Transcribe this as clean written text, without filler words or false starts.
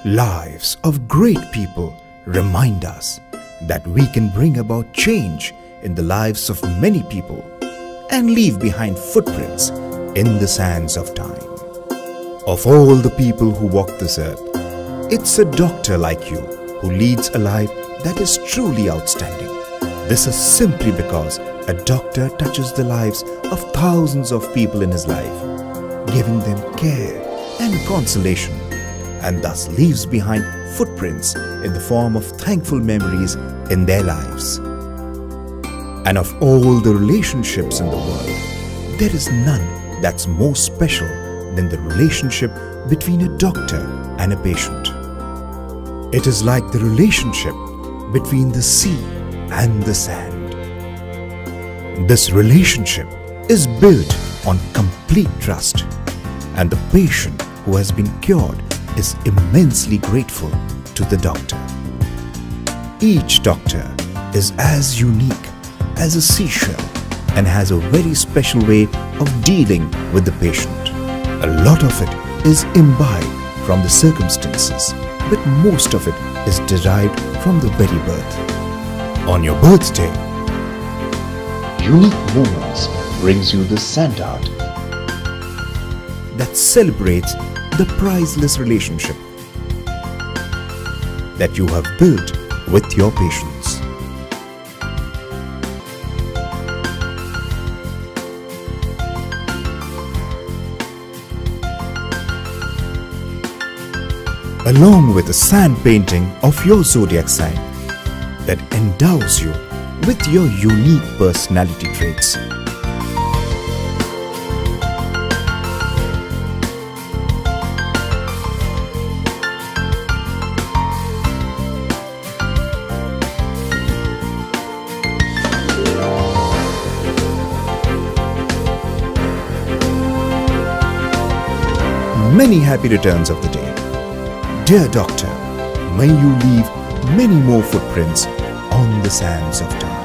Lives of great people remind us that we can bring about change in the lives of many people and leave behind footprints in the sands of time. Of all the people who walk this earth, it's a doctor like you who leads a life that is truly outstanding. This is simply because a doctor touches the lives of thousands of people in his life, giving them care and consolation, and thus leaves behind footprints in the form of thankful memories in their lives. And of all the relationships in the world, there is none that's more special than the relationship between a doctor and a patient. It is like the relationship between the sea and the sand. This relationship is built on complete trust, and the patient who has been cured is immensely grateful to the doctor. Each doctor is as unique as a seashell and has a very special way of dealing with the patient. A lot of it is imbibed from the circumstances, but most of it is derived from the very birth. On your birthday, Unique Moments brings you the sand art that celebrates the priceless relationship that you have built with your patients. Along with a sand painting of your zodiac sign that endows you with your unique personality traits. Many happy returns of the day. Dear Doctor, may you leave many more footprints on the sands of time.